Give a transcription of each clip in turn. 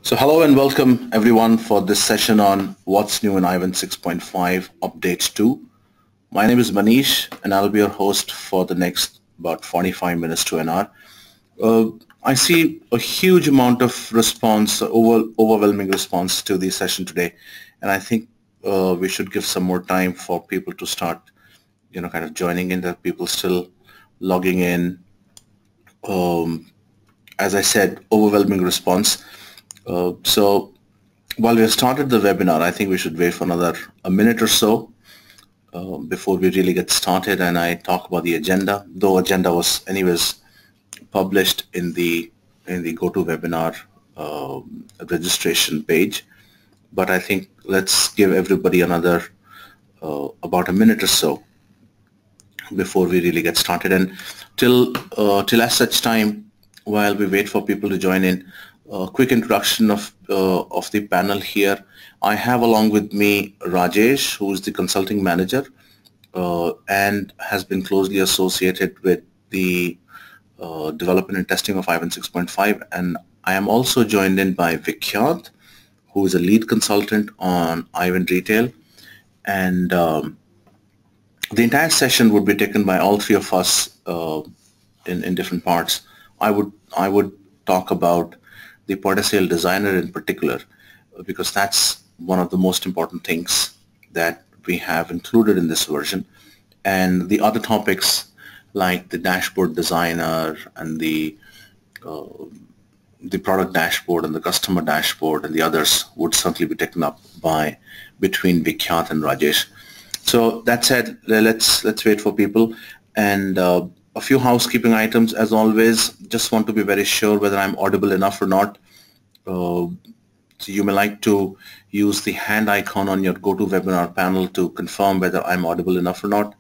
So hello and welcome everyone for this session on what's new in iVend 6.5 update 2. My name is Manish and I'll be your host for the next about 45 minutes to an hour. I see a huge amount of response, overwhelming response to the session today, and I think we should give some more time for people to start, kind of joining in. There are people still logging in. As I said, overwhelming response. So while we have started the webinar, I think we should wait for a minute or so before we really get started and I talk about the agenda, though agenda was anyways published in the GoToWebinar registration page. But I think let's give everybody another about a minute or so before we really get started. And till as such time, while we wait for people to join in, a quick introduction of the panel here. I have along with me Rajesh, who is the consulting manager and has been closely associated with the development and testing of iVend 6.5, and I am also joined in by Vikhyat, who is a lead consultant on iVend Retail, and the entire session would be taken by all three of us in different parts. I would talk about the point of sale designer in particular, because that's one of the most important things that we have included in this version, and the other topics like the dashboard designer and the product dashboard and the customer dashboard and the others would certainly be taken up between Vikhyat and Rajesh. So that said, let's wait for people, and a few housekeeping items as always. Just want to be very sure whether I'm audible enough or not. So you may like to use the hand icon on your GoToWebinar panel to confirm whether I'm audible enough or not.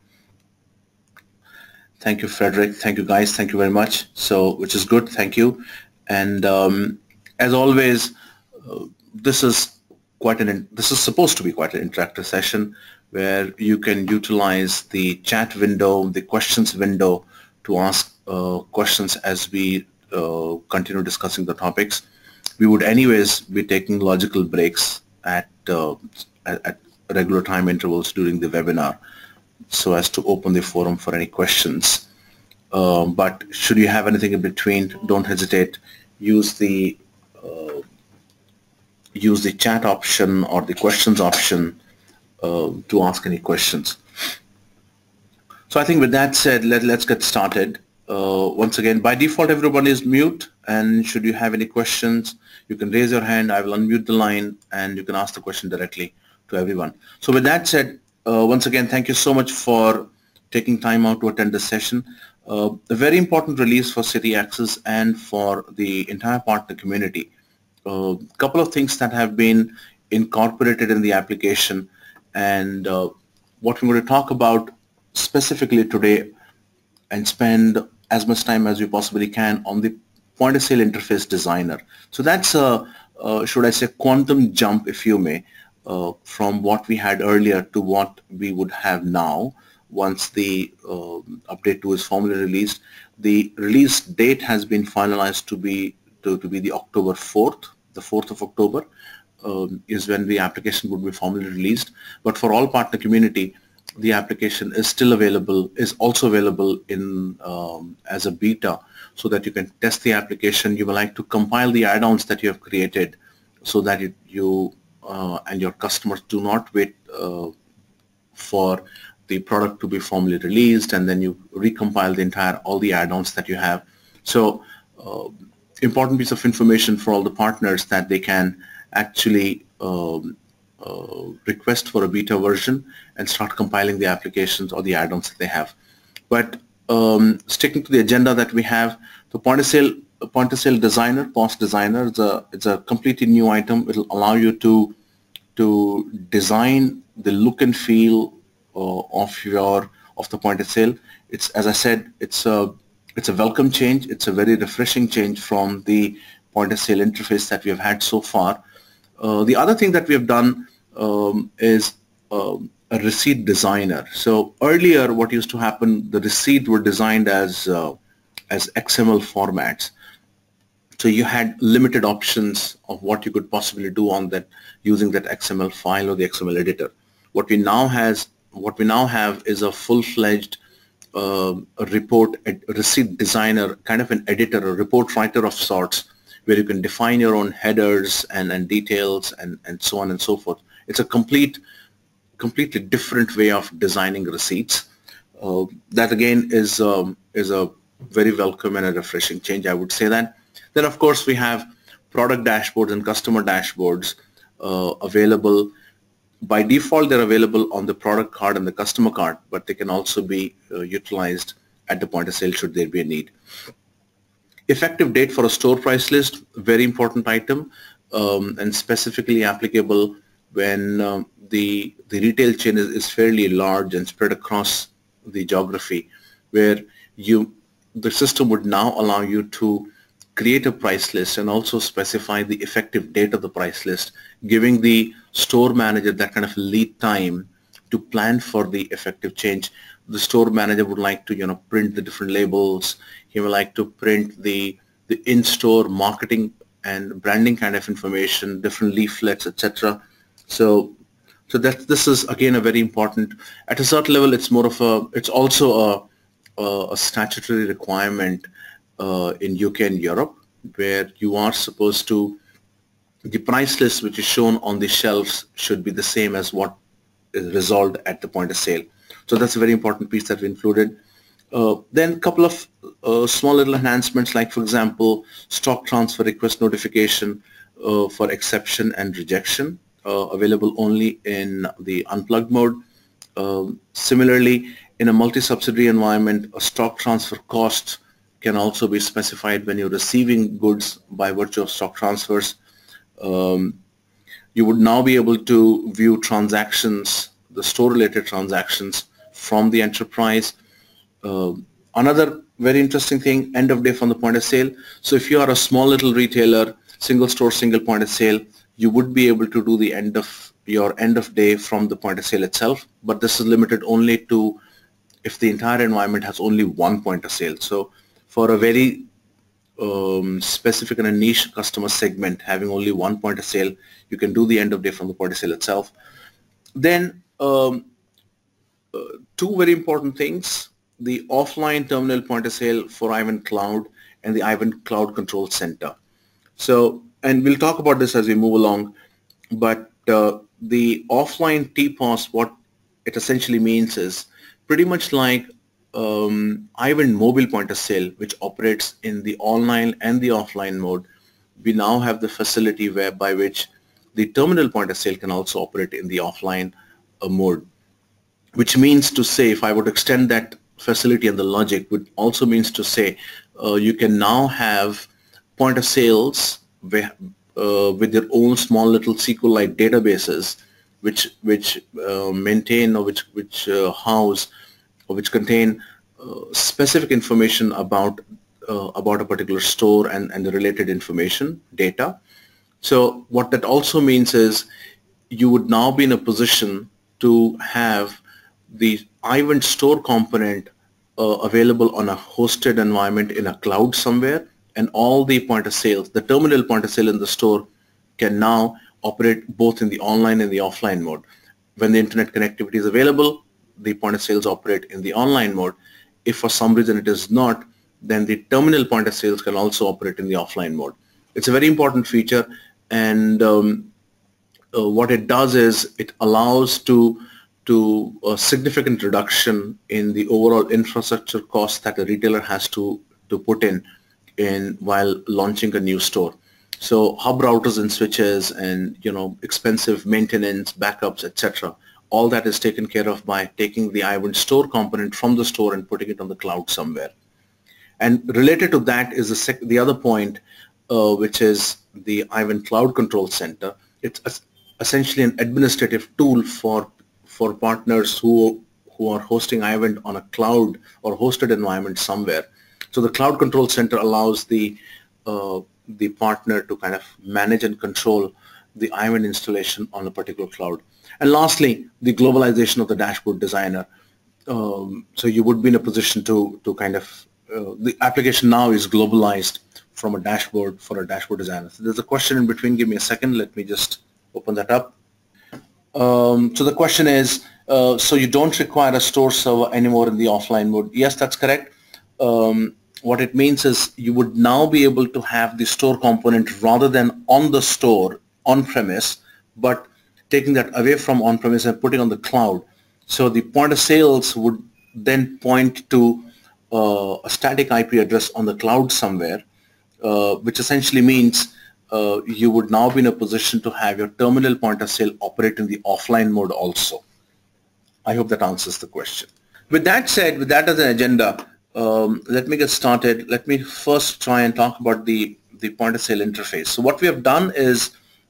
Thank you, Frederick. Thank you, guys. Thank you very much. So, which is good. Thank you. And as always, this is supposed to be quite an interactive session where you can utilize the chat window, the questions window, to ask questions as we continue discussing the topics. We would anyways be taking logical breaks at regular time intervals during the webinar so as to open the forum for any questions. But should you have anything in between, don't hesitate. Use the chat option or the questions option to ask any questions. So I think with that said, let's get started. Once again, by default, everyone is mute, and should you have any questions, you can raise your hand. I will unmute the line, and you can ask the question directly to everyone. So with that said, once again, thank you so much for taking time out to attend this session. A very important release for City Access and for the entire partner community. A couple of things that have been incorporated in the application, and what we're going to talk about specifically today and spend as much time as we possibly can on the point of sale interface designer. So that's should I say, quantum jump, if you may, from what we had earlier to what we would have now once the update 2 is formally released. The release date has been finalized to be the October 4th. The 4th of October is when the application would be formally released. But for all partner community, the application is still available, is also available in as a beta, so that you can test the application. You will like to compile the add-ons that you have created so that you and your customers do not wait for the product to be formally released and then you recompile all the add-ons that you have. So important piece of information for all the partners that they can actually request for a beta version and start compiling the applications or the add-ons that they have. But sticking to the agenda that we have, the point of sale designer, POS designer, it's a completely new item. It will allow you to design the look and feel of the point of sale. It's, as I said, it's a welcome change. It's a very refreshing change from the point of sale interface that we have had so far. The other thing that we have done is a receipt designer. So earlier, what used to happen, the receipts were designed as XML formats, So you had limited options of what you could possibly do on that using that XML file or the XML editor. What we now have is a full-fledged a report, a receipt designer, kind of an editor, a report writer of sorts, where you can define your own headers and details and so on and so forth. It's a completely different way of designing receipts. That again is a very welcome and a refreshing change, I would say that. Then of course we have product dashboards and customer dashboards available. By default, they're available on the product card and the customer card, but they can also be utilized at the point of sale should there be a need. Effective date for a store price list, very important item, and specifically applicable when the retail chain is fairly large and spread across the geography, where the system would now allow you to create a price list and also specify the effective date of the price list, giving the store manager that kind of lead time to plan for the effective change. The store manager would like to, print the different labels. He would like to print the in-store marketing and branding kind of information, different leaflets, etc. So this is again a very important. At a certain level, it's also a statutory requirement in UK and Europe, where you are supposed to, the price list which is shown on the shelves should be the same as what is resolved at the point of sale. So that's a very important piece that we included. Then a couple of small little enhancements, like for example, stock transfer request notification for exception and rejection, available only in the unplugged mode. Similarly, in a multi-subsidiary environment, a stock transfer cost can also be specified when you're receiving goods by virtue of stock transfers. You would now be able to view transactions, the store-related transactions from the enterprise. Another very interesting thing, end of day from the point of sale. So if you are a small little retailer, single store, single point of sale, you would be able to do the your end of day from the point of sale itself, but this is limited only to if the entire environment has only one point of sale. So for a very specific and a niche customer segment having only one point of sale, you can do the end of day from the point of sale itself. Then two very important things: the offline terminal point of sale for iVend Cloud and the iVend Cloud Control Center. So, and we'll talk about this as we move along, but the offline TPOS, what it essentially means is pretty much like iVend mobile point of sale, which operates in the online and the offline mode. We now have the facility by which the terminal point of sale can also operate in the offline mode, which means to say, if I would extend that facility and the logic, would also means to say you can now have point of sales with their own small little SQLite databases, which maintain or which house or which contain specific information about a particular store and the related information data. So what that also means is you would now be in a position to have the iVend store component available on a hosted environment in a cloud somewhere, and all the point of sales, the terminal point of sale in the store, can now operate both in the online and the offline mode. When the internet connectivity is available, the point of sales operate in the online mode. If for some reason it is not, then the terminal point of sales can also operate in the offline mode. It's a very important feature, and what it does is it allows to a significant reduction in the overall infrastructure cost that a retailer has to put in while launching a new store. So hub routers and switches and expensive maintenance, backups, etc. All that is taken care of by taking the iVend store component from the store and putting it on the cloud somewhere. And related to that is the other point, which is the iVend Cloud Control Center. It's essentially an administrative tool for partners who are hosting iVend on a cloud or hosted environment somewhere. So the Cloud Control Center allows the partner to kind of manage and control the iVend installation on a particular cloud. And lastly, the globalization of the dashboard designer. So you would be in a position to kind of, the application now is globalized from a dashboard for a dashboard designer. So there's a question in between. Give me a second. Let me just open that up. So the question is, so you don't require a store server anymore in the offline mode? Yes, that's correct. What it means is you would now be able to have the store component rather than on the store on-premise, but taking that away from on-premise and putting on the cloud. So the point of sales would then point to a static IP address on the cloud somewhere, which essentially means you would now be in a position to have your terminal point of sale operate in the offline mode also. I hope that answers the question. With that said, with that as an agenda, let me get started. Let me first try and talk about the point of sale interface. So what we have done is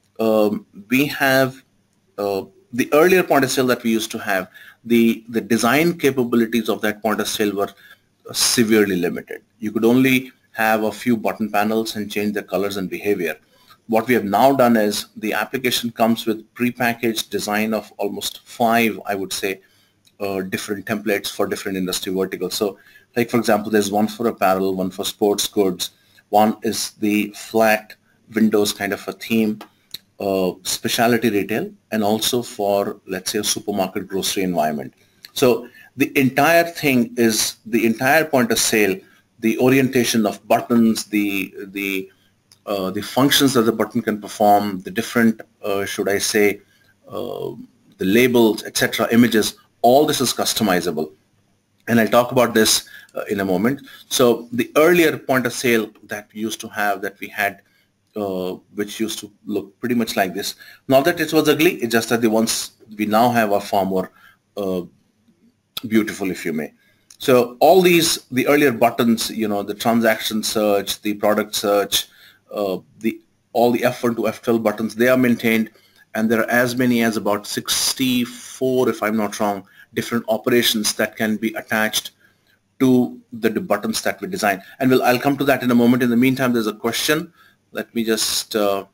we have the earlier point of sale that we used to have, the design capabilities of that point of sale were severely limited. You could only have a few button panels and change the colors and behavior. What we have now done is the application comes with prepackaged design of almost 5, I would say, different templates for different industry verticals. So like, for example, there's one for apparel, one for sports goods, one is the flat windows kind of a theme, specialty retail, and also for, let's say, a supermarket grocery environment. So the entire thing is the entire point of sale, the orientation of buttons, the functions that the button can perform, the different, should I say, the labels, etc., images, all this is customizable. And I'll talk about this in a moment. So the earlier point of sale that we used to have, that we had, which used to look pretty much like this. Not that it was ugly, it's just that the ones we now have are far more beautiful, if you may. So all these, the earlier buttons, you know, the transaction search, the product search, all the F1 to F12 buttons, they are maintained, and there are as many as about 64, if I'm not wrong, different operations that can be attached to the buttons that we design. And I'll come to that in a moment. In the meantime, there's a question. Let me just, so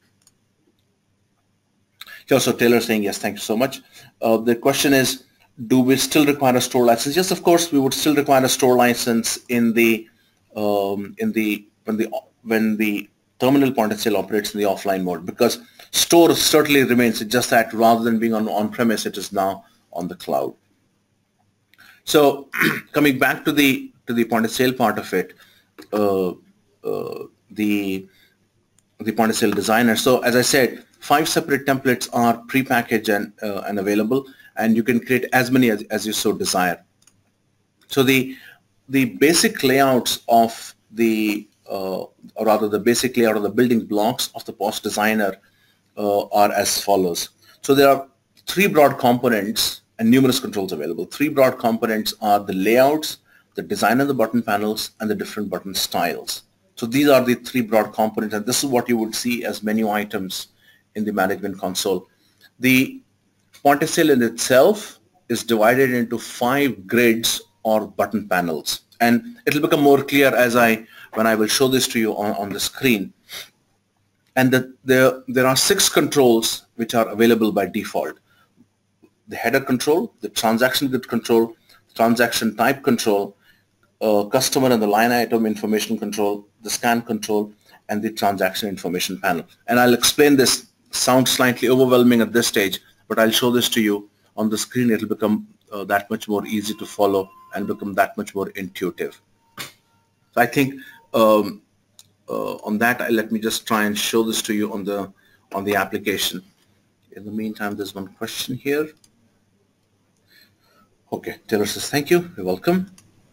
Taylor saying, yes, thank you so much. The question is, do we still require a store license? Yes, of course, we would still require a store license in the when the terminal point of sale operates in the offline mode, because store certainly remains. It's just that rather than being on-premise, it is now on the cloud. So coming back to the point of sale part of it, the point of sale designer. So as I said, 5 separate templates are prepackaged and available, and you can create as many as you so desire. So the basic layouts of the or rather the basic layout of the building blocks of the POS designer are as follows. So there are 3 broad components and numerous controls available. 3 broad components are the layouts, the design of the button panels, and the different button styles. So these are the 3 broad components, and this is what you would see as menu items in the management console. The point of sale in itself is divided into 5 grids or button panels, and it will become more clear when I will show this to you on the screen. And there are 6 controls which are available by default: the header control, the transaction grid control, transaction type control, customer and the line item information control, the scan control, and the transaction information panel. And I'll explain this. Sounds slightly overwhelming at this stage, but I'll show this to you on the screen. It'll become that much more easy to follow and become that much more intuitive. So I think on that, let me just try and show this to you on the application. In the meantime, there's one question here. Okay, Taylor says, thank you. You're welcome.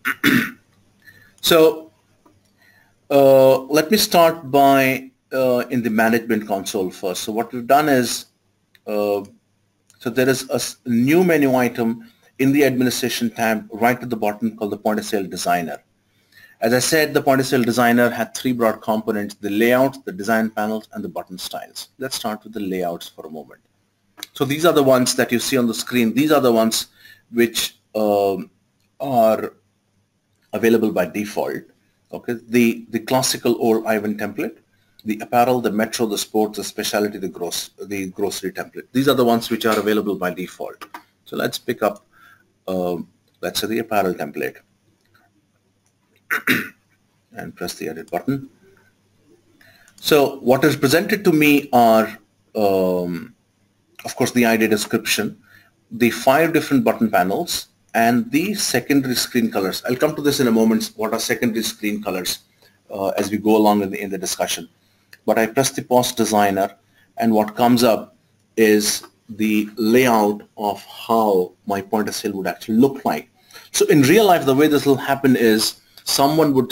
So let me start by in the management console first. So what we've done is, so there is a new menu item in the administration tab right at the bottom called the point of sale designer. As I said, the point of sale designer had 3 broad components: the layout, the design panels, and the button styles. Let's start with the layouts for a moment. So these are the ones that you see on the screen. These are the ones which are available by default. Okay, the classical old iVend template, the apparel, the metro, the sports, the specialty, the grocery template. These are the ones which are available by default. So let's pick up, let's say, the apparel template and press the edit button. So what is presented to me are, of course, the ID description, the 5 different button panels, and the secondary screen colors. I'll come to this in a moment, what are secondary screen colors as we go along in the discussion. But I press the POS designer, and what comes up is the layout of how my point of sale would actually look like. So in real life, the way this will happen is someone would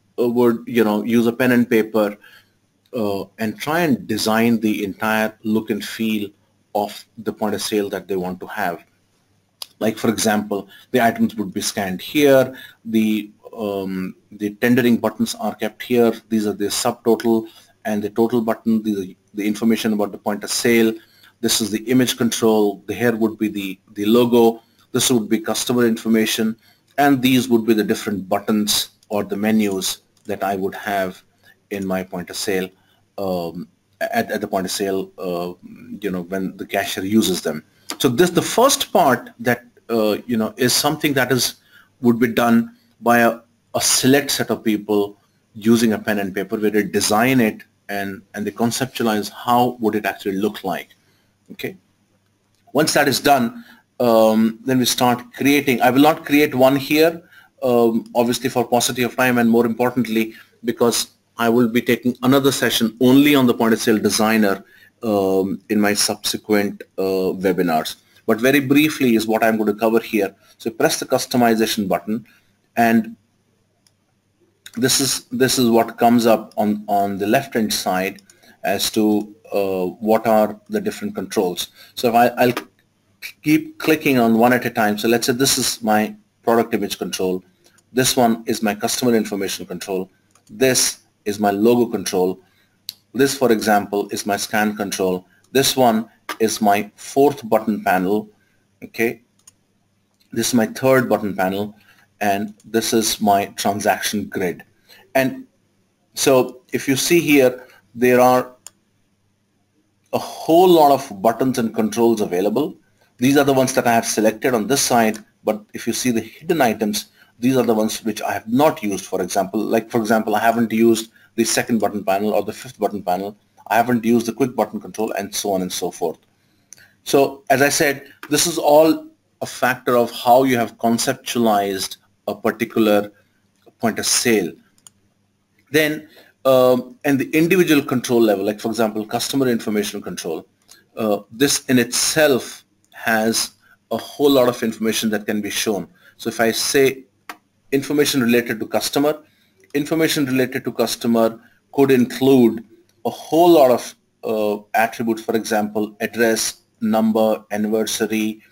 use a pen and paper and try and design the entire look and feel of the point of sale that they want to have. Like, for example, the items would be scanned here, the tendering buttons are kept here, these are the subtotal and the total button, these are the information about the point of sale, this is the image control, the here would be the logo, this would be customer information, and these would be the different buttons or the menus that I would have in my point of sale, at the point of sale, when the cashier uses them. So this, the first part that is something that would be done by a select set of people using a pen and paper, where they design it and they conceptualize how would it actually look like. Okay. Once that is done, then we start creating. I will not create one here, obviously for paucity of time, and more importantly because I will be taking another session only on the point of sale designer in my subsequent webinars. But very briefly is what I'm going to cover here. So press the customization button, and this is what comes up on the left hand side as to what are the different controls. So if I'll keep clicking on one at a time. So let's say this is my product image control, this one is my customer information control, this is my logo control, this, for example, is my scan control, this one is my 4th button panel, okay, this is my 3rd button panel, and this is my transaction grid. And so if you see here, there are a whole lot of buttons and controls available. These are the ones that I have selected on this side, but if you see the hidden items, these are the ones which I have not used. For example, I haven't used the 2nd button panel or the 5th button panel. I haven't used the quick button control, and so on and so forth. So as I said, this is all a factor of how you have conceptualized a particular point of sale. Then, and the individual control level, like for example, customer information control, this in itself has a whole lot of information that can be shown. So if I say information related to customer could include a whole lot of attributes, for example, address, number, anniversary,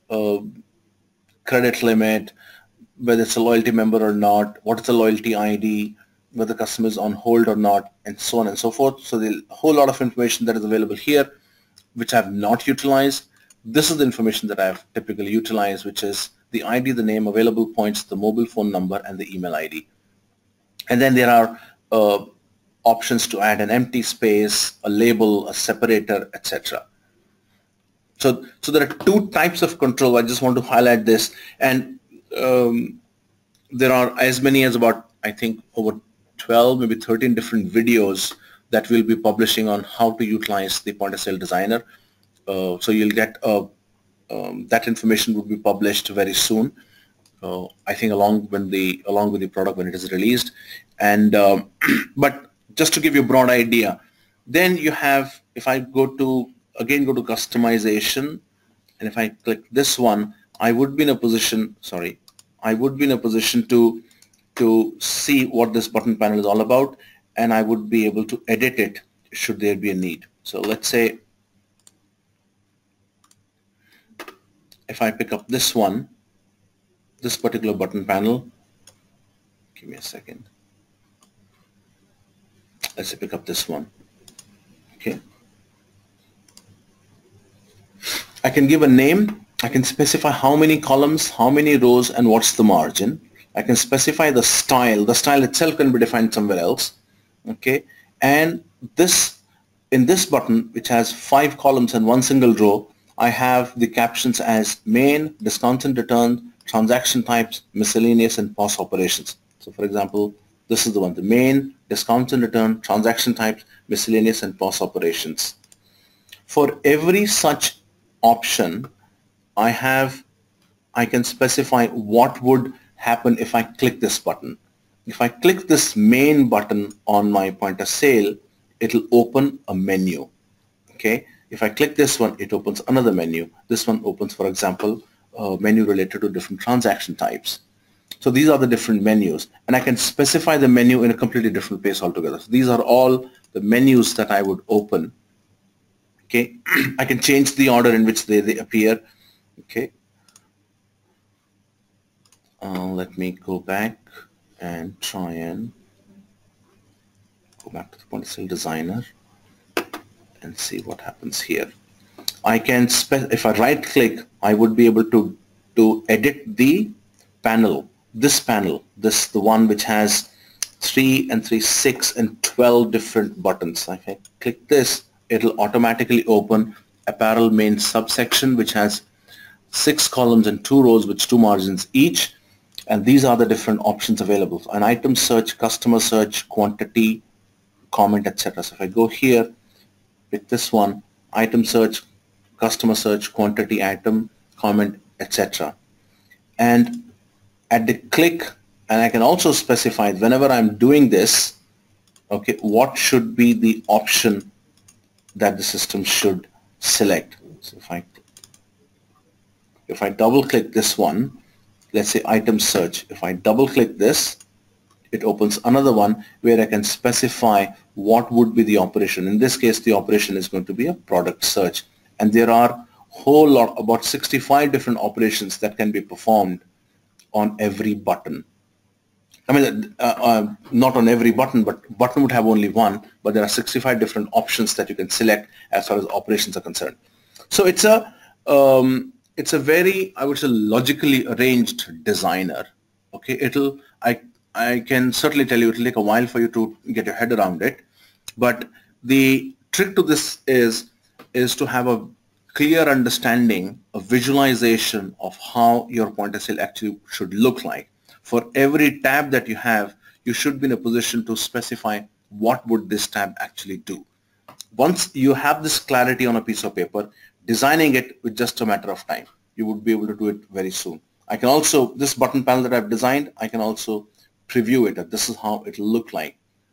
credit limit, whether it's a loyalty member or not, what is the loyalty ID, whether the customer is on hold or not, and so on and so forth. So there's a whole lot of information that is available here, which I have not utilized. This is the information that I have typically utilized, which is the ID, the name, available points, the mobile phone number, and the email ID. And then there are options to add an empty space, a label, a separator, etc. So there are 2 types of control. I just want to highlight this, and there are as many as about, I think, over 12, maybe 13 different videos that we'll be publishing on how to utilize the point of sale designer. So you'll get that information will be published very soon. I think along with the product when it is released. And but just to give you a broad idea, then you have, if I go to customization, and if I click this one, I would be in a position to see what this button panel is all about, and I would be able to edit it should there be a need. So let's say if I pick up this one, this particular button panel, give me a second. Let's say pick up this one. Okay. I can give a name. I can specify how many columns, how many rows, and what's the margin. I can specify the style. The style itself can be defined somewhere else. Okay. And this, in this button, which has 5 columns and 1 single row, I have the captions as main, discounts and returns, transaction types, miscellaneous, and POS operations. So for example, this is the one, the main, discounts and return, transaction types, miscellaneous, and POS operations. For every such option, I can specify what would happen if I click this button. If I click this main button on my point of sale, it'll open a menu. Okay. If I click this one, it opens another menu. This one opens, for example, a menu related to different transaction types. So these are the different menus, and I can specify the menu in a completely different place altogether. So these are all the menus that I would open. Okay. I can change the order in which they appear. Okay. Let me go back and try and go back to the point of sale designer and see what happens here. I can if I right click, I would be able to edit the panel. This panel, the one which has 3 and 3, 6 and 12 different buttons. If I click this, it'll automatically open apparel main subsection, which has 6 columns and 2 rows with 2 margins each. And these are the different options available. An item search, customer search, quantity, comment, etc. So if I go here, pick this one, item search, customer search, quantity, item, comment, etc. And at the click, and I can also specify whenever I'm doing this, okay, what should be the option that the system should select. So if I double click this one, let's say item search, if I double click this, it opens another one where I can specify what would be the operation. In this case, the operation is going to be a product search, and there are whole lot, about 65 different operations that can be performed on every button. I mean, not on every button, but button would have only one, but there are 65 different options that you can select as far as operations are concerned. So it's a very, I would say, logically arranged designer. Okay, I can certainly tell you it'll take a while for you to get your head around it, but the trick to this is to have a clear understanding, a visualization of how your point of sale actually should look like. For every tab that you have, you should be in a position to specify what would this tab actually do. Once you have this clarity on a piece of paper, designing it with just a matter of time. You would be able to do it very soon. I can also, this button panel that I've designed, I can also preview it, that this is how it will look like.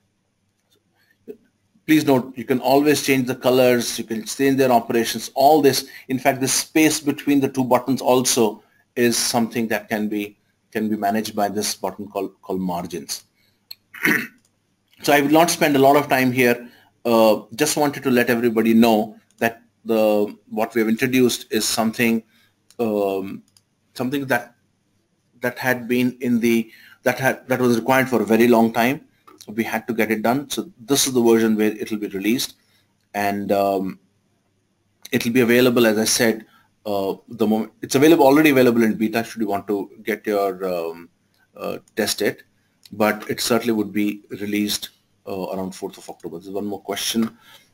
Please note, you can always change the colors, you can change their operations, all this. In fact, the space between the two buttons also is something that can be managed by this button called margins. So I will not spend a lot of time here. Just wanted to let everybody know that what we have introduced is something something that had been in the that was required for a very long time. We had to get it done. So this is the version where it will be released, and it will be available, as I said, the moment it's already available in beta should you want to get your test it, but it certainly would be released around 4th of October. There's one more question.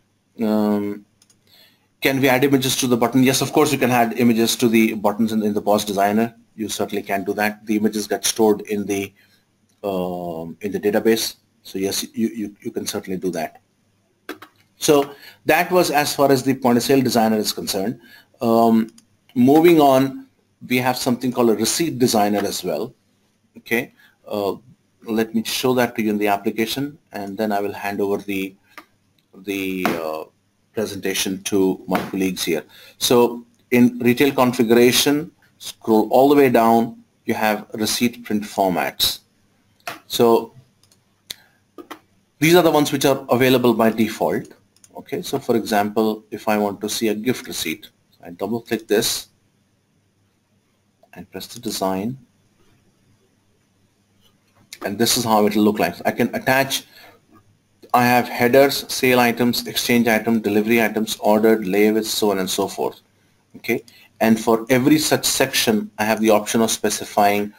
Can we add images to the button? Yes, of course you can add images to the buttons in the POS designer. You certainly can do that. The images get stored in the database. So yes, you can certainly do that. So that was as far as the point of sale designer is concerned. Moving on, we have something called a receipt designer as well. Okay, let me show that to you in the application, and then I will hand over the presentation to my colleagues here. So in retail configuration, scroll all the way down, you have receipt print formats. So these are the ones which are available by default. Okay, so for example, if I want to see a gift receipt, I double click this and press the design, and this is how it will look like. I can attach, I have headers, sale items, exchange item, delivery items, ordered, layaways, so on and so forth. Okay, and for every such section, I have the option of specifying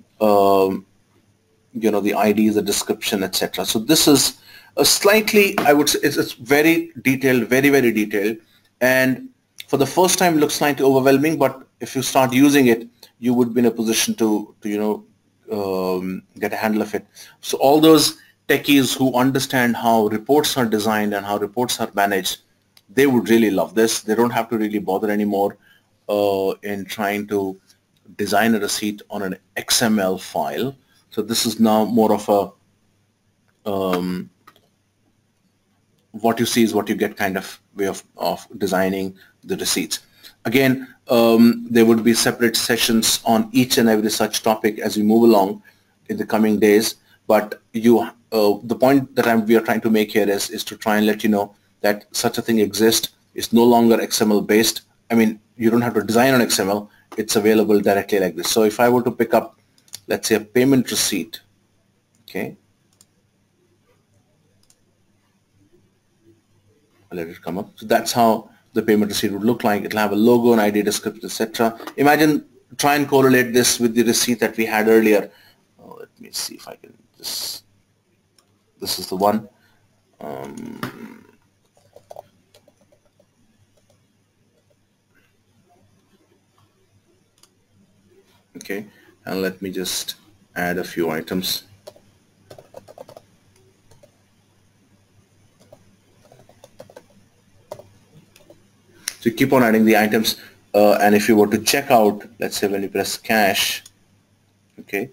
the IDs, the description, etc. So this is a slightly, I would say, it's very detailed, very, very detailed, and for the first time looks slightly overwhelming, but if you start using it, you would be in a position to get a handle of it. So all those techies who understand how reports are designed and how reports are managed, they would really love this. They don't have to really bother anymore in trying to design a receipt on an XML file. So this is now more of a what you see is what you get kind of way of designing the receipts. Again, there would be separate sessions on each and every such topic as we move along in the coming days. But the point that we are trying to make here is to try and let you know that such a thing exists. It's no longer XML based. I mean, you don't have to design on XML. It's available directly like this. So if I were to pick up, let's say, a payment receipt, okay, I'll let it come up. So that's how the payment receipt would look like. It'll have a logo, an ID description, etc. Imagine, try and correlate this with the receipt that we had earlier. Let me see if I can just, this is the one. Okay, and let me just add a few items. So you keep on adding the items, and if you were to check out, let's say when you press cash, okay,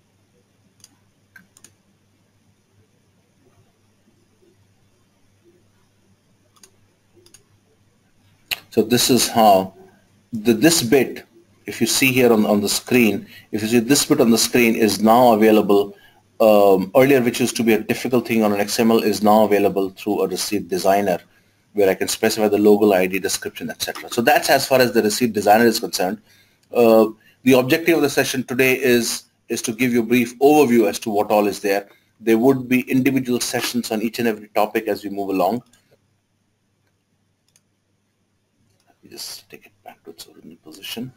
so this is how this bit, if you see here on the screen, if you see this bit on the screen is now available. Earlier, which used to be a difficult thing on an XML, is now available through a receipt designer, where I can specify the logo, ID, description, etc. So that's as far as the receipt designer is concerned. The objective of the session today is to give you a brief overview as to what all is there. There would be individual sessions on each and every topic as we move along. Let me just take it back to its original position.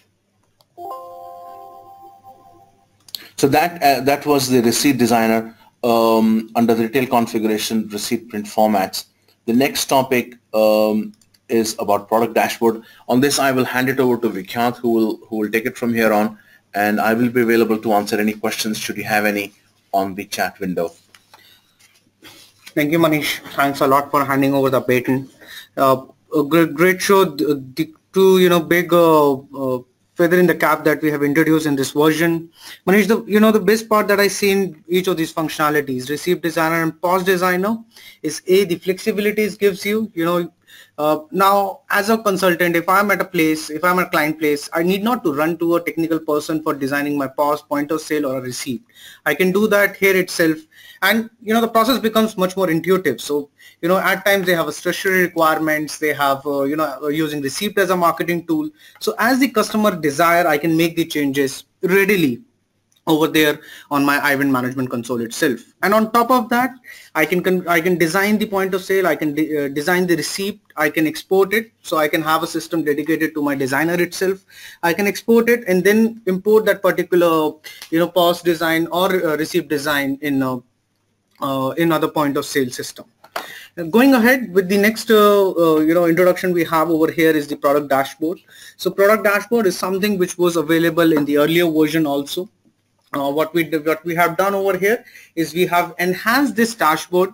So that was the receipt designer under the retail configuration, receipt print formats. The next topic is about product dashboard. On this, I will hand it over to Vikyant, who will take it from here on, and I will be available to answer any questions should you have any on the chat window. Thank you, Manish. Thanks a lot for handing over the baton. A great show. Two big feather in the cap that we have introduced in this version. Manish, the best part that I see in each of these functionalities, receipt designer and POS designer, is the flexibility it gives you. Now as a consultant, if I'm at a place, if I'm at a client place, I need not to run to a technical person for designing my POS, point of sale, or a receipt. I can do that here itself, and the process becomes much more intuitive. So at times they have a statutory requirements, they have using receipt as a marketing tool. So as the customer desire, I can make the changes readily over there on my iVend management console itself. And on top of that, I can design the point of sale, I can design the receipt, I can export it, so I can have a system dedicated to my designer itself. I can export it and then import that particular POS design or receipt design in other point of sale system. Going ahead with the next introduction we have over here is the product dashboard. So product dashboard is something which was available in the earlier version also. What we have done over here is we have enhanced this dashboard,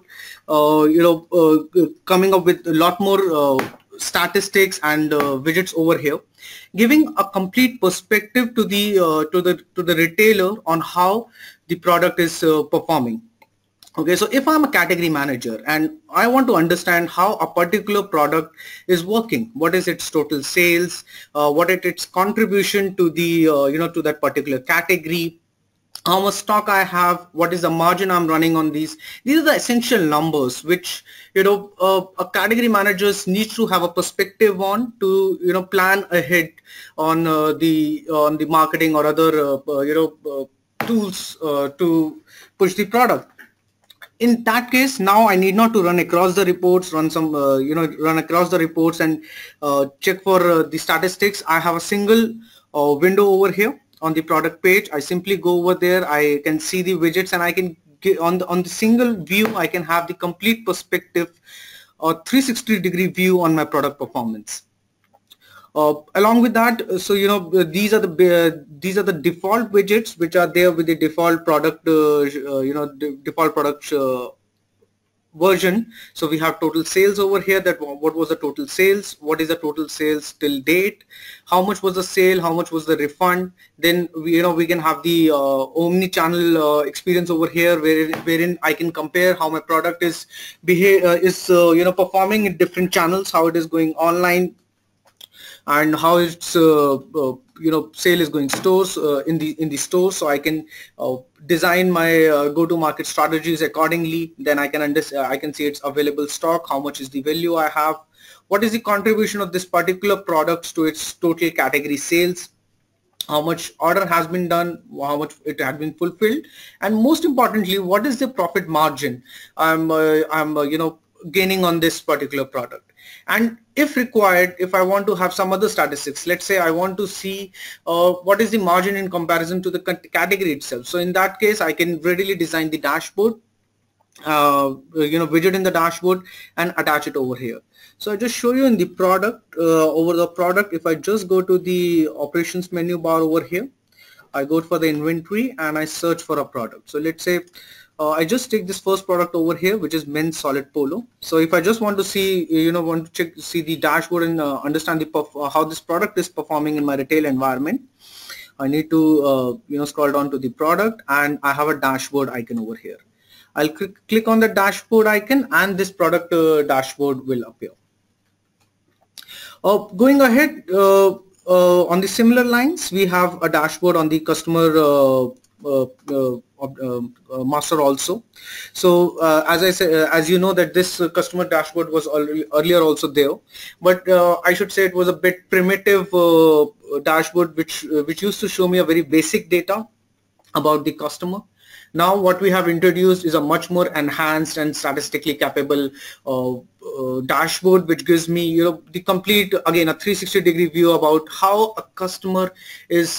coming up with a lot more statistics and widgets over here, giving a complete perspective to the retailer on how the product is performing. Okay, so if I'm a category manager and I want to understand how a particular product is working, what is its total sales, what is its contribution to the to that particular category, how much stock I have, what is the margin I'm running on these are the essential numbers which a category managers needs to have a perspective on to plan ahead on the marketing or other tools to push the product. In that case, now I need not to run across the reports, run across the reports and check for the statistics. I have a single window over here on the product page. I simply go over there, I can see the widgets, and I can get on the single view, I can have the complete perspective or 360-degree view on my product performance. Along with that, so these are the default widgets which are there with the default product, default product version. So we have total sales over here, that what was the total sales, what is the total sales till date, how much was the sale, how much was the refund. Then we can have the omni-channel experience over here, wherein I can compare how my product is performing in different channels, how it is going online, and how its sale is going stores in the store. So I can design my go-to-market strategies accordingly. Then I can see its available stock, how much is the value I have, what is the contribution of this particular product to its total category sales, how much order has been done, how much it had been fulfilled, and most importantly, what is the profit margin I'm gaining on this particular product. And if required, if I want to have some other statistics, let's say I want to see what is the margin in comparison to the category itself. So in that case, I can readily design the dashboard, widget in the dashboard, and attach it over here. So I just show you in the product, over the product, if I just go to the operations menu bar over here, I go for the inventory and I search for a product. So let's say I just take this first product over here, which is men's solid polo. So if I just want to see, see the dashboard and understand how this product is performing in my retail environment, I need to scroll down to the product, and I have a dashboard icon over here. I'll click on the dashboard icon, and this product dashboard will appear. Going ahead, on the similar lines, we have a dashboard on the customer master also. So as I said, as you know, that this customer dashboard was earlier also there, but I should say it was a bit primitive dashboard, which used to show me a very basic data about the customer. Now what we have introduced is a much more enhanced and statistically capable dashboard, which gives me the complete, again, a 360-degree view about how a customer has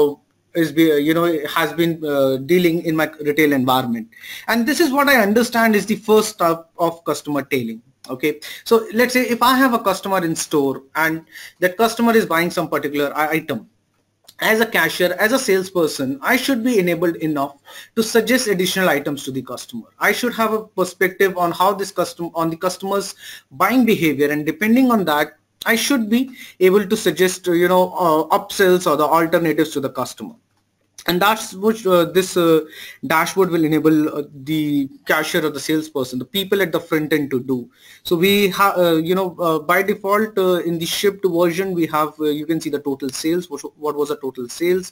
been dealing in my retail environment. And this is what I understand is the first step of customer tailing. Okay, so let's say if I have a customer in store and that customer is buying some particular item, as a cashier, as a salesperson, I should be enabled enough to suggest additional items to the customer. I should have a perspective on how the customer's buying behavior, and depending on that, I should be able to suggest upsells or the alternatives to the customer. And that's what this dashboard will enable the cashier or the salesperson, the people at the front end, to do. So we have, by default in the shipped version, we have, you can see the total sales, what was the total sales,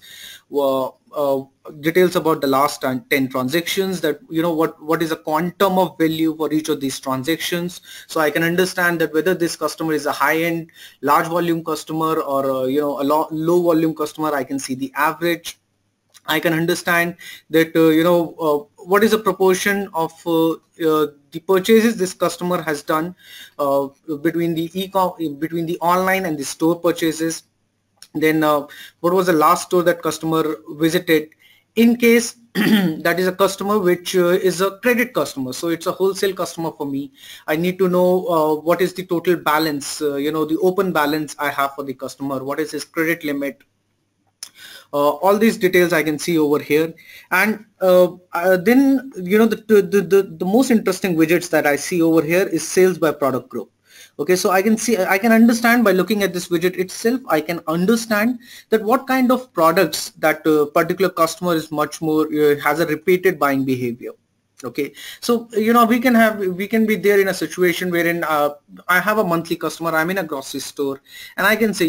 details about the last 10 transactions, that what is the quantum of value for each of these transactions. So I can understand that whether this customer is a high-end, large volume customer, or a low volume customer. I can see the average. I can understand that what is the proportion of the purchases this customer has done between the online and the store purchases. Then what was the last store that customer visited, in case that is a customer which is a credit customer, so it's a wholesale customer for me. I need to know what is the total balance, the open balance I have for the customer, what is his credit limit. All these details I can see over here. And then the most interesting widgets that I see over here is sales by product group. Okay, so I can understand by looking at this widget itself, I can understand that what kind of products that particular customer is much more has a repeated buying behavior. Okay, so we can be there in a situation wherein I have a monthly customer, I'm in a grocery store, and I can say,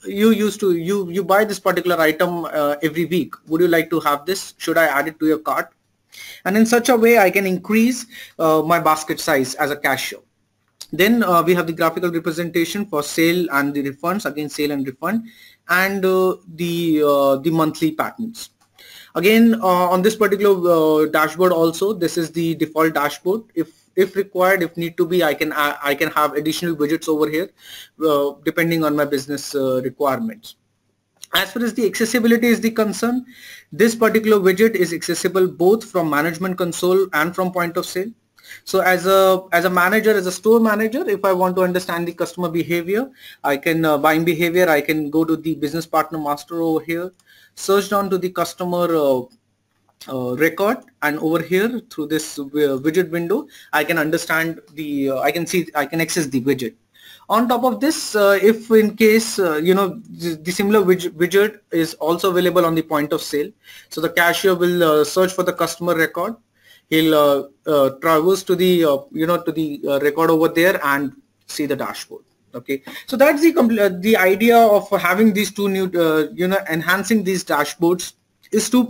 you buy this particular item every week, would you like to have this, should I add it to your cart? And in such a way I can increase my basket size as a cashier. Then we have the graphical representation for sale and the refunds, again sale and refund, and the monthly patterns. Again, on this particular dashboard also, this is the default dashboard. If required, if need to be, I can have additional widgets over here depending on my business requirements. As far as the accessibility is the concern, this particular widget is accessible both from management console and from point of sale. So as a manager, as a store manager, if I want to understand the customer behavior, I can buying behavior, I can go to the business partner master over here, search down to the customer record, and over here through this widget window, I can understand the I can access the widget. On top of this, if in case the similar widget is also available on the point of sale, so the cashier will search for the customer record. He'll traverse to the record over there and see the dashboard. Okay, so that's the idea of having these two new enhancing these dashboards is to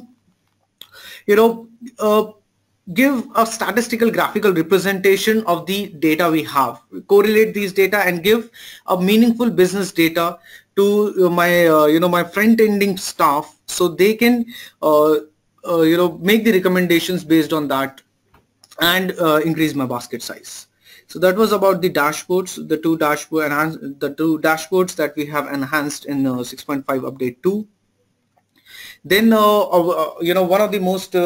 give a statistical graphical representation of the data we have, correlate these data and give a meaningful business data to my front-ending staff, so they can make the recommendations based on that and increase my basket size. So that was about the dashboards, the two dashboards that we have enhanced in 6.5 update 2. Then one of the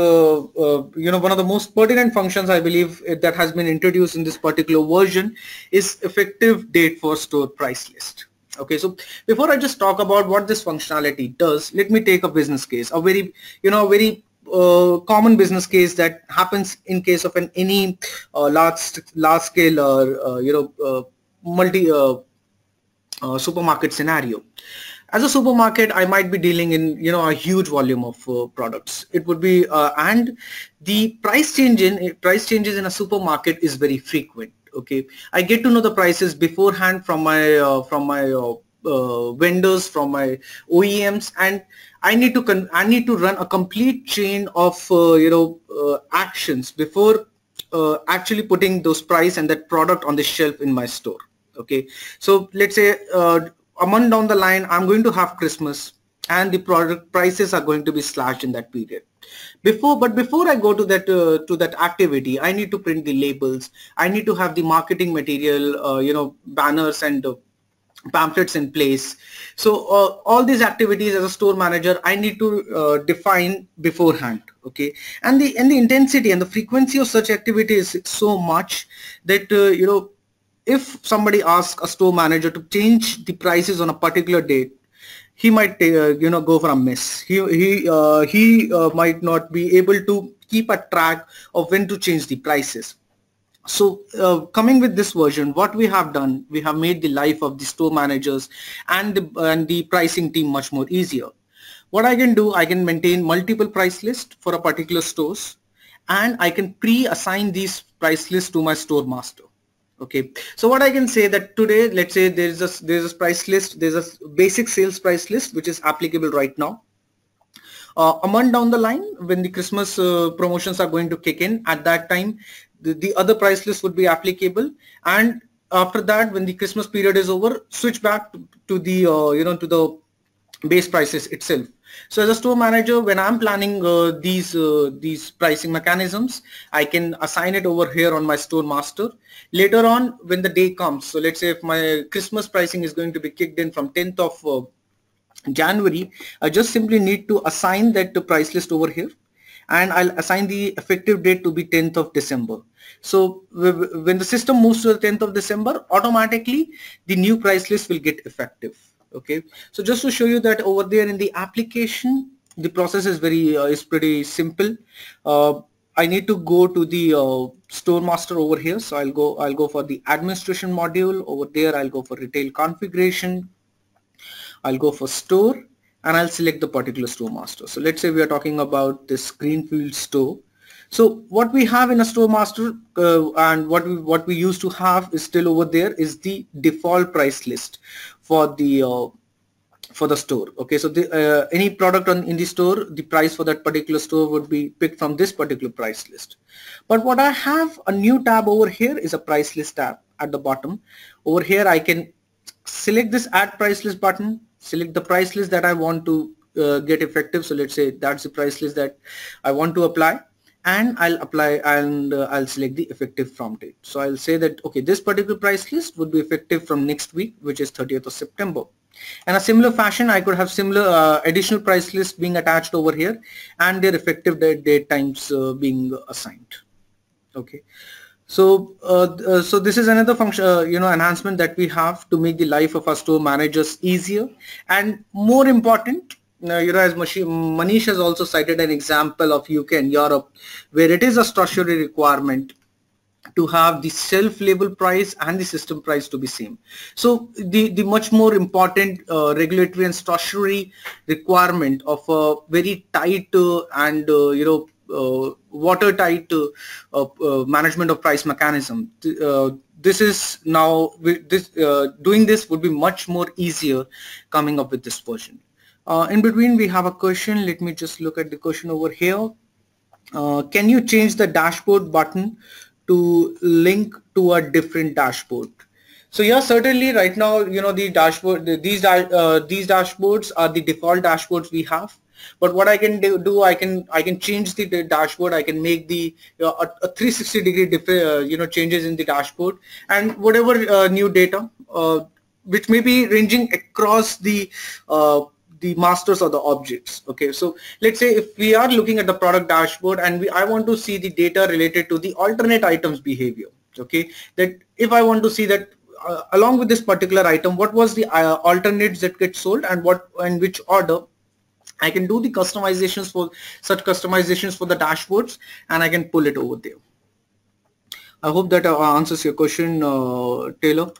most pertinent functions, I believe, that has been introduced in this particular version is effective date for store price list. Okay, so before I just talk about what this functionality does, let me take a business case, a very common business case that happens in case of any large scale or multi supermarket scenario. As a supermarket, I might be dealing in a huge volume of products. It would be and the price changes in a supermarket is very frequent. Okay, I get to know the prices beforehand from my vendors, from my OEMs, and I need to run a complete chain of actions before actually putting those price and that product on the shelf in my store. Okay, so let's say a month down the line, I'm going to have Christmas and the product prices are going to be slashed in that period. Before I go to that activity, I need to print the labels. I need to have the marketing material, banners and pamphlets in place. So all these activities as a store manager, I need to define beforehand. Okay, and the intensity and the frequency of such activities is so much that if somebody asks a store manager to change the prices on a particular date, he might go for a miss. He might not be able to keep a track of when to change the prices. So coming with this version, what we have done, we have made the life of the store managers and the pricing team much more easier. What I can do, I can maintain multiple price lists for a particular stores, and I can pre-assign these price lists to my store master. Okay, so what I can say that today, let's say there's a price list, there's a basic sales price list which is applicable right now. A month down the line, when the Christmas promotions are going to kick in, at that time the other price list would be applicable, and after that, when the Christmas period is over, switch back to the to the base prices itself. So as a store manager, when I'm planning these pricing mechanisms, I can assign it over here on my store master. Later on, when the day comes, so let's say if my Christmas pricing is going to be kicked in from 10th of January, I just simply need to assign that price list over here, and I'll assign the effective date to be 10th of December. So when the system moves to the 10th of December, automatically the new price list will get effective. Okay, so just to show you that over there in the application, the process is pretty simple. I need to go to the store master over here. So I'll go for the administration module over there. I'll go for retail configuration. I'll go for store, and I'll select the particular store master. So let's say we are talking about this Greenfield store. So what we have in a store master and what we used to have is still over there is the default price list for the store. Okay, so any product in the store, the price for that particular store would be picked from this particular price list. But what I have a new tab over here is a price list tab at the bottom. Over here I can select this add price list button, select the price list that I want to get effective. So let's say that's the price list that I want to apply, and I'll apply, and I'll select the effective from date. So I'll say that, okay, this particular price list would be effective from next week, which is 30th of September. And a similar fashion, I could have similar additional price lists being attached over here, and their effective date times being assigned. Okay, So this is another function, enhancement that we have to make the life of our store managers easier and more important. As Manish has also cited an example of UK and Europe, where it is a statutory requirement to have the self-label price and the system price to be same. So the much more important regulatory and statutory requirement of a very tight and watertight management of price mechanism. This is now doing this would be much more easier coming up with this version. In between we have a question. Let me just look at the question over here. Can you change the dashboard button to link to a different dashboard? So yeah, certainly right now, the dashboard, these dashboards are the default dashboards we have. But what I can do, I can change the dashboard. I can make the a 360-degree changes in the dashboard, and whatever new data which may be ranging across the masters or the objects. Okay, so let's say if we are looking at the product dashboard and I want to see the data related to the alternate items behavior. Okay, that if I want to see that along with this particular item, what was the alternates that get sold and what and which order, I can do the customizations for such customizations for the dashboards, and I can pull it over there. I hope that answers your question, Taylor.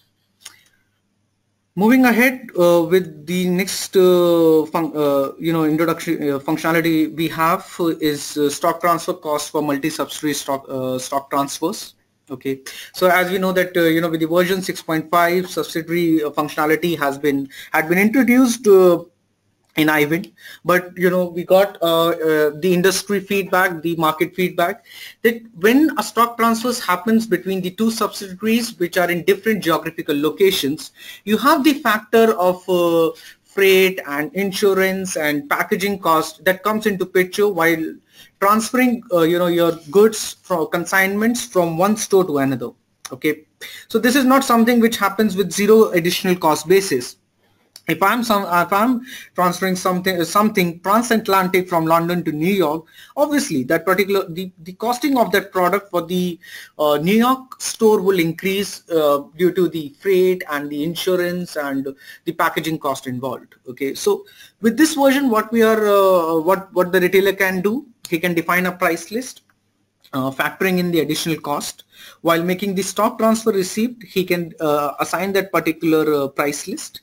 Moving ahead with the next introduction functionality we have is stock transfer cost for multi-subsidiary stock transfers. Okay, so as we know that with the version 6.5, subsidiary functionality had been introduced in iVend, but we got the industry feedback, the market feedback, that when a stock transfers happens between the two subsidiaries which are in different geographical locations, you have the factor of freight and insurance and packaging cost that comes into picture while transferring your goods from consignments from one store to another. Okay, so this is not something which happens with zero additional cost basis. If I'm transferring something transatlantic from London to New York, obviously that particular the costing of that product for the New York store will increase due to the freight and the insurance and the packaging cost involved. Okay, so with this version, what we are what the retailer can do, he can define a price list, factoring in the additional cost. While making the stock transfer receipt, he can assign that particular price list.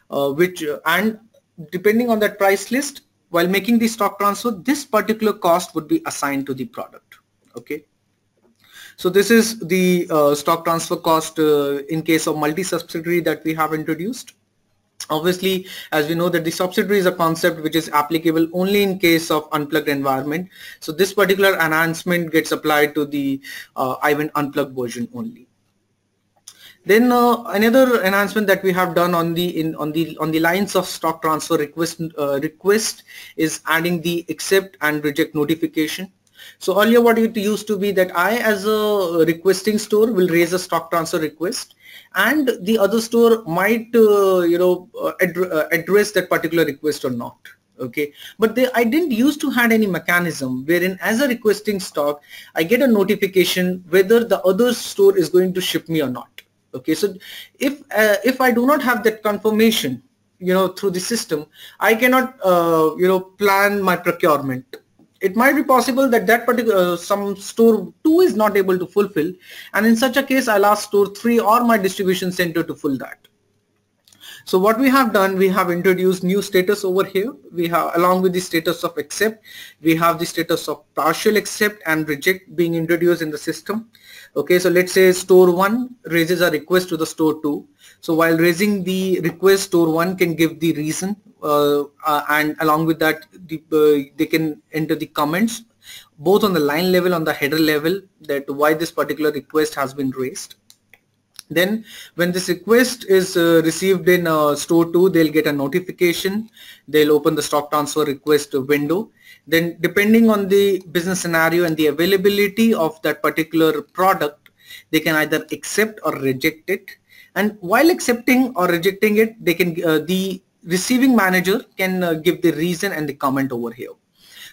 And depending on that price list, while making the stock transfer, this particular cost would be assigned to the product. Okay, so this is the stock transfer cost in case of multi-subsidiary that we have introduced. Obviously, as we know that the subsidiary is a concept which is applicable only in case of unplugged environment. So this particular enhancement gets applied to the iVend unplugged version only. Then another enhancement that we have done on the lines of stock transfer request is adding the accept and reject notification. So earlier what it used to be that I as a requesting store will raise a stock transfer request, and the other store might address that particular request or not. Okay, but I didn't used to had any mechanism wherein as a requesting stock I get a notification whether the other store is going to ship me or not. Okay, so if I do not have that confirmation through the system, I cannot plan my procurement. It might be possible that particular some store 2 is not able to fulfill, and in such a case I'll ask store 3 or my distribution center to fill that. So what we have done, we have introduced new status over here. We have, along with the status of accept, we have the status of partial accept and reject being introduced in the system. Okay, so let's say store 1 raises a request to the store 2. So while raising the request, store 1 can give the reason and along with that they can enter the comments both on the line level, on the header level, that why this particular request has been raised. Then when this request is received in store 2, they'll get a notification. They'll open the stock transfer request window. Then depending on the business scenario and the availability of that particular product, they can either accept or reject it. And while accepting or rejecting it, they can the receiving manager can give the reason and the comment over here.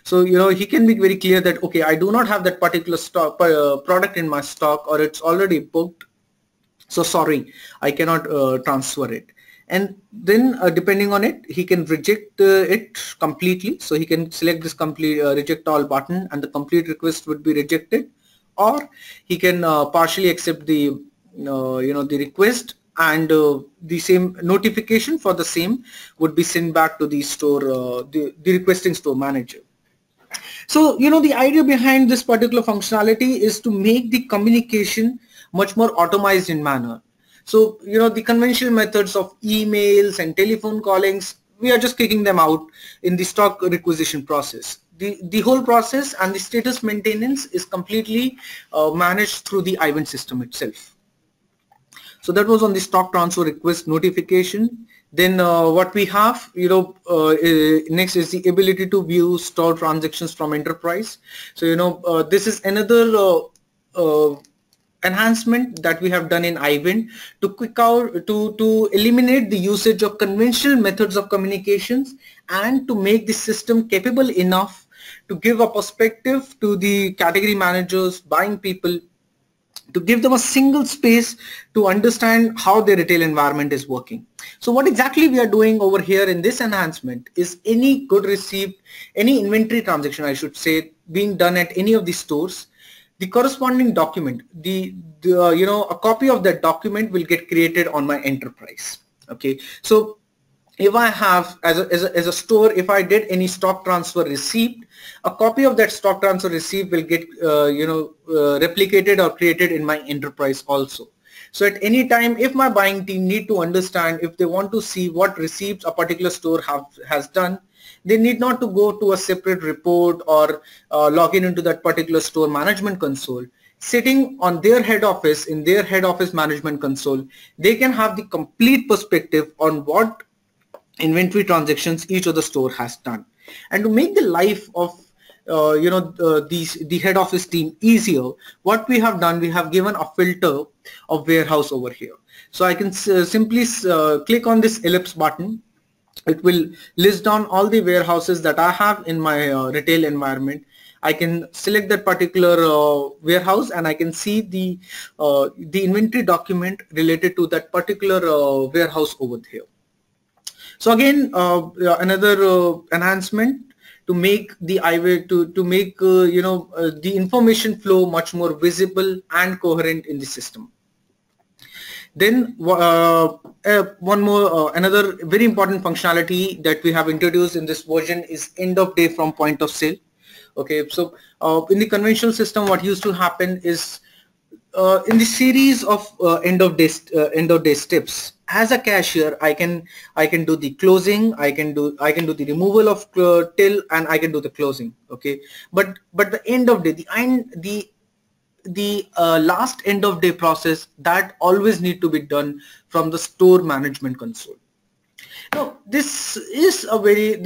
So, he can be very clear that, okay, I do not have that particular stock product in my stock, or it's already booked. So sorry, I cannot transfer it. And then depending on it, he can reject it completely. So he can select this complete reject all button, and the complete request would be rejected, or he can partially accept the the request, and the same notification for the same would be sent back to the store, the requesting store manager. So, the idea behind this particular functionality is to make the communication much more automized in manner. So, the conventional methods of emails and telephone callings, we are just kicking them out in the stock requisition process. The whole process and the status maintenance is completely managed through the iVend system itself. So that was on the stock transfer request notification. Then what we have, next is the ability to view store transactions from enterprise. So, this is another enhancement that we have done in iVend to eliminate the usage of conventional methods of communications, and to make the system capable enough to give a perspective to the category managers, buying people, to give them a single space to understand how their retail environment is working. So what exactly we are doing over here in this enhancement is any good received, any inventory transaction, I should say, being done at any of the stores, the corresponding document, a copy of that document will get created on my enterprise. Okay, so if I have as a store, if I did any stock transfer receipt, a copy of that stock transfer receipt will get replicated or created in my enterprise also. So at any time, if my buying team need to understand, if they want to see what receipts a particular store has done, they need not to go to a separate report or log into that particular store management console. Sitting on their head office, in their head office management console, they can have the complete perspective on what inventory transactions each of the store has done. And to make the life of the head office team easier, what we have done, we have given a filter of warehouse over here. So I can simply click on this ellipse button. It will list down all the warehouses that I have in my retail environment. I can select that particular warehouse, and I can see the inventory document related to that particular warehouse over here. So again, another enhancement to make the iVend to make the information flow much more visible and coherent in the system. Then one more another very important functionality that we have introduced in this version is end of day from point of sale. Okay, so in the conventional system, what used to happen is in the series of end of day steps, as a cashier, I can do the closing, I can do the removal of till, and I can do the closing. Okay, but the end of day, the last end of day process, that always need to be done from the store management console. Now this is a very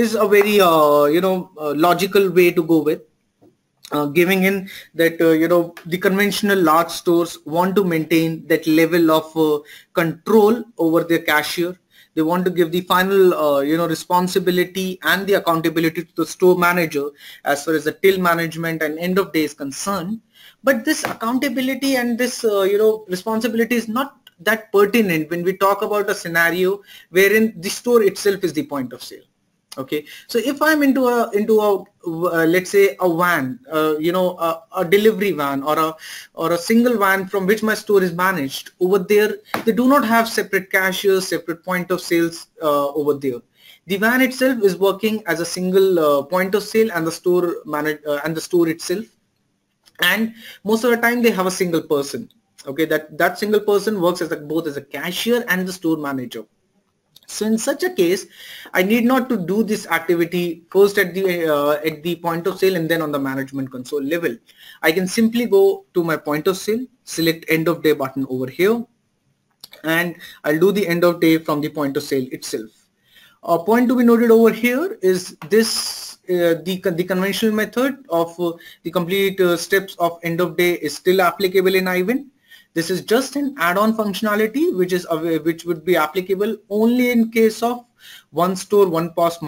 logical way to go with. Giving in that the conventional large stores want to maintain that level of control over their cashier. They want to give the final responsibility and the accountability to the store manager as far as the till management and end of day is concerned. But this accountability and this responsibility is not that pertinent when we talk about a scenario wherein the store itself is the point of sale. Okay, so if I'm into a let's say a van, a delivery van, or a single van from which my store is managed, over there they do not have separate cashiers, separate point of sales over there. The van itself is working as a single point of sale, and the store and the store itself, and most of the time they have a single person. Okay, that single person works as both as a cashier and the store manager. So in such a case, I need not to do this activity first at the point of sale and then on the management console level. I can simply go to my point of sale, select end of day button over here, and I'll do the end of day from the point of sale itself. A point to be noted over here is this the conventional method of the complete steps of end of day is still applicable in iVend. This is just an add-on functionality which would be applicable only in case of one store, one POS model.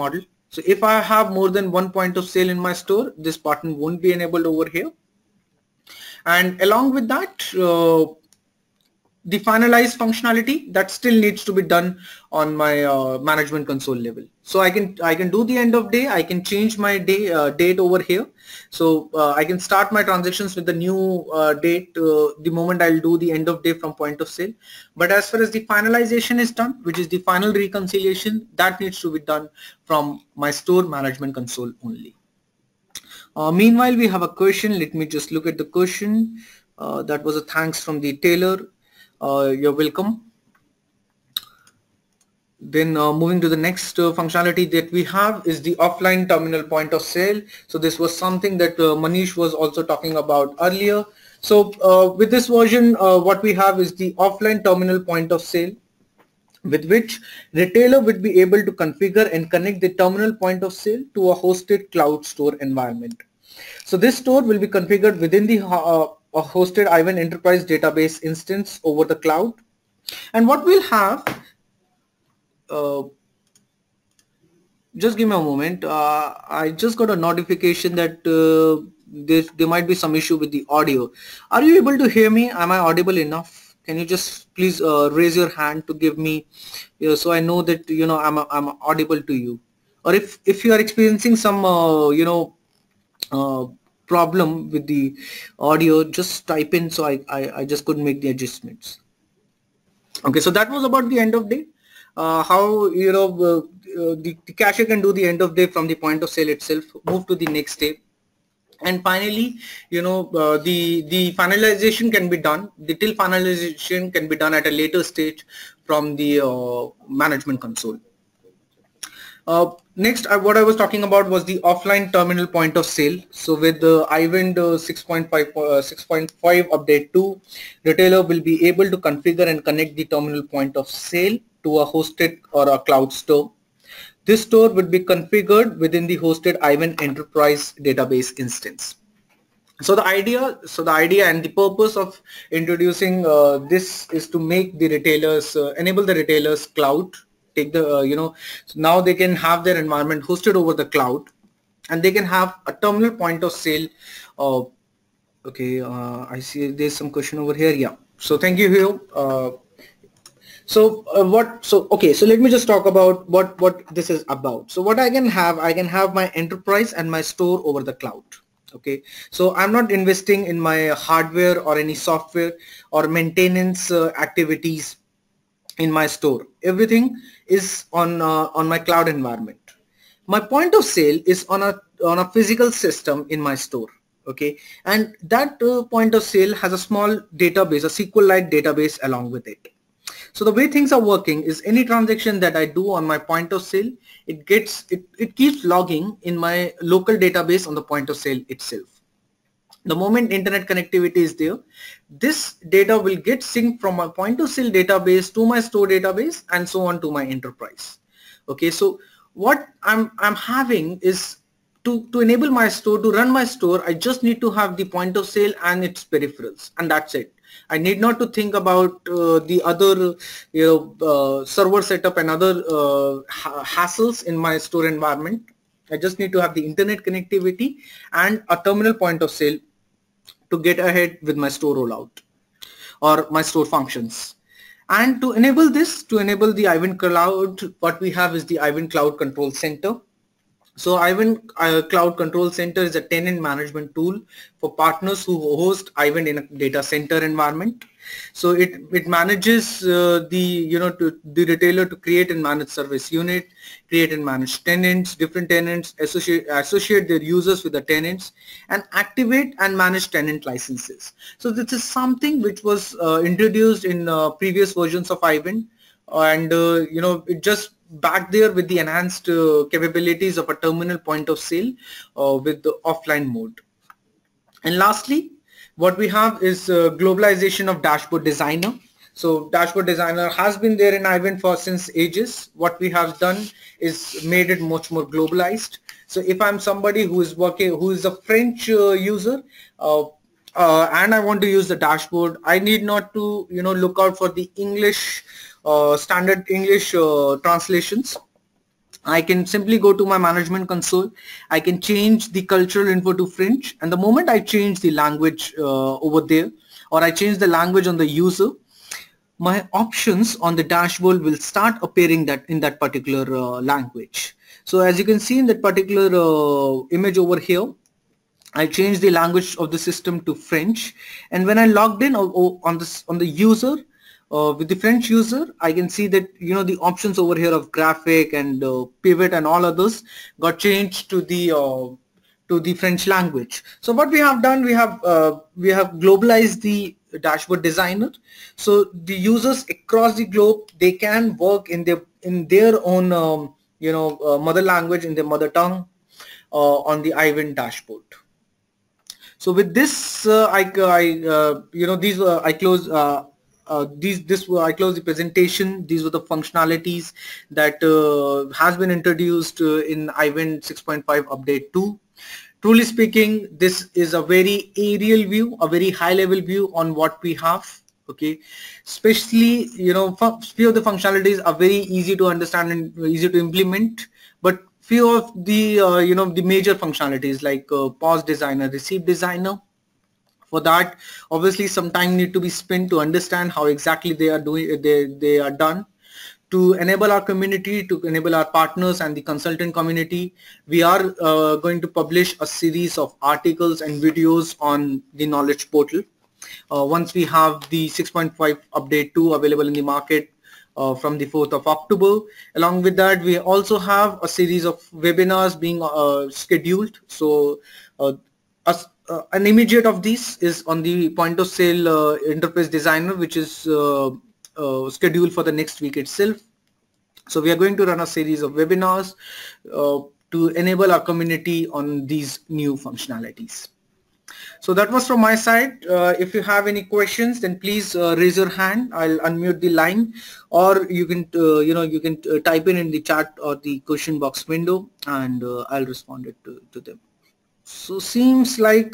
So if I have more than one point of sale in my store, this button won't be enabled over here. And along with that, the finalized functionality that still needs to be done on my management console level. So I can do the end of day. I can change my date over here. So I can start my transactions with the new date the moment I'll do the end of day from point of sale. But as far as the finalization is done, which is the final reconciliation, that needs to be done from my store management console only. Meanwhile, we have a question. Let me just look at the question. That was a thanks from the Taylor. You're welcome. Then moving to the next functionality that we have is the offline terminal point of sale. So this was something that Manish was also talking about earlier. So with this version, what we have is the offline terminal point of sale, with which retailer would be able to configure and connect the terminal point of sale to a hosted cloud store environment. So this store will be configured within the a hosted iVend enterprise database instance over the cloud. And what we'll have, just give me a moment. I just got a notification that there might be some issue with the audio. Are you able to hear me? Am I audible enough? Can you just please raise your hand to give me, so I know that I'm audible to you. Or if you are experiencing some problem with the audio, just type in, so I just couldn't make the adjustments. Okay, so that was about the end of day. How the cashier can do the end of day from the point of sale itself, move to the next day. And finally, the finalization can be done. The till finalization can be done at a later stage from the management console. Next, what I was talking about was the offline terminal point of sale. So with the iVend 6.5 update 2, retailer will be able to configure and connect the terminal point of sale to a hosted or a cloud store. This store would be configured within the hosted iVend enterprise database instance. So the idea and the purpose of introducing this is to make the retailers, enable the retailers cloud, take the, so now they can have their environment hosted over the cloud, and they can have a terminal point of sale. Okay, I see there's some question over here. Yeah. So thank you, Hugh. So let me just talk about what this is about. So what I can have my enterprise and my store over the cloud. Okay, so I'm not investing in my hardware or any software or maintenance activities in my store. Everything is on my cloud environment. My point of sale is on a physical system in my store. Okay, and that point of sale has a small database, a SQL-like database along with it. So the way things are working is any transaction that I do on my point of sale, it keeps logging in my local database on the point of sale itself. The moment internet connectivity is there, this data will get synced from my point of sale database to my store database and so on to my enterprise. Okay, so what I'm having is to enable my store, to run my store, I just need to have the point of sale and its peripherals, and that's it. I need not to think about the other server setup and other hassles in my store environment. I just need to have the internet connectivity and a terminal point of sale to get ahead with my store rollout or my store functions. And to enable this, to enable the iVend Cloud, what we have is the iVend Cloud Control Center. So iVend Cloud Control Center is a tenant management tool for partners who host iVend in a data center environment. So it manages the retailer to create and manage service unit, create and manage tenants, different tenants, associate their users with the tenants, and activate and manage tenant licenses. So this is something which was introduced in previous versions of iVend, and it just back there with the enhanced capabilities of a terminal point of sale with the offline mode. And lastly, what we have is globalization of Dashboard Designer. So Dashboard Designer has been there in iVend for since ages. What we have done is made it much more globalized. So if I'm somebody who is a French user, and I want to use the dashboard, I need not to look out for the English standard English translations. I can simply go to my management console. I can change the cultural info to French, and the moment I change the language over there, or I change the language on the user, my options on the dashboard will start appearing that in that particular language. So as you can see in that particular image over here, I changed the language of the system to French, and when I logged in on this on the user with the French user, I can see that the options over here of graphic and pivot and all others got changed to the French language. So what we have done, we have globalized the dashboard designer, so the users across the globe, they can work in their own mother language, in their mother tongue, on the iVend dashboard. So with this, I close I close the presentation. These were the functionalities that has been introduced in iVend 6.5 update 2. Truly speaking, this is a very aerial view, a very high level view on what we have. Okay, especially few of the functionalities are very easy to understand and easy to implement, but few of the the major functionalities like pause designer, receipt designer, for that obviously some time need to be spent to understand how exactly they are doing, they are done. To enable our community, to enable our partners and the consultant community, we are going to publish a series of articles and videos on the knowledge portal. Once we have the 6.5 update 2 available in the market from the 4th of October. Along with that, we also have a series of webinars being scheduled. So an immediate of these is on the point of sale interface designer, which is scheduled for the next week itself. So we are going to run a series of webinars to enable our community on these new functionalities. So that was from my side. If you have any questions, then please raise your hand. I'll unmute the line, or you can type in the chat or the question box window, and I'll respond it to them. So seems like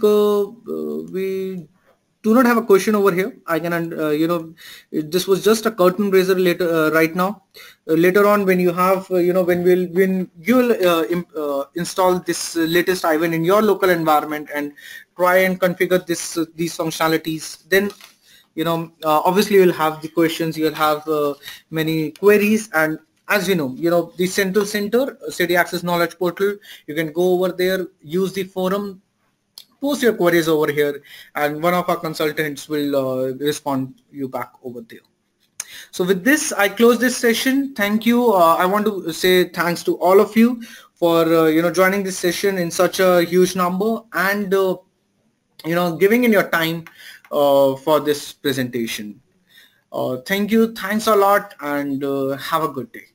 we do not have a question over here. I can this was just a curtain raiser later right now. Later on, when you have when you'll install this latest iVend in your local environment and try and configure these functionalities, then obviously you'll have the questions, you'll have many queries, and as the central center, City Access Knowledge Portal, you can go over there, use the forum, post your queries over here, and one of our consultants will respond you back over there. So with this, I close this session. Thank you. I want to say thanks to all of you for joining this session in such a huge number, and giving in your time for this presentation. Thank you. Thanks a lot, and have a good day.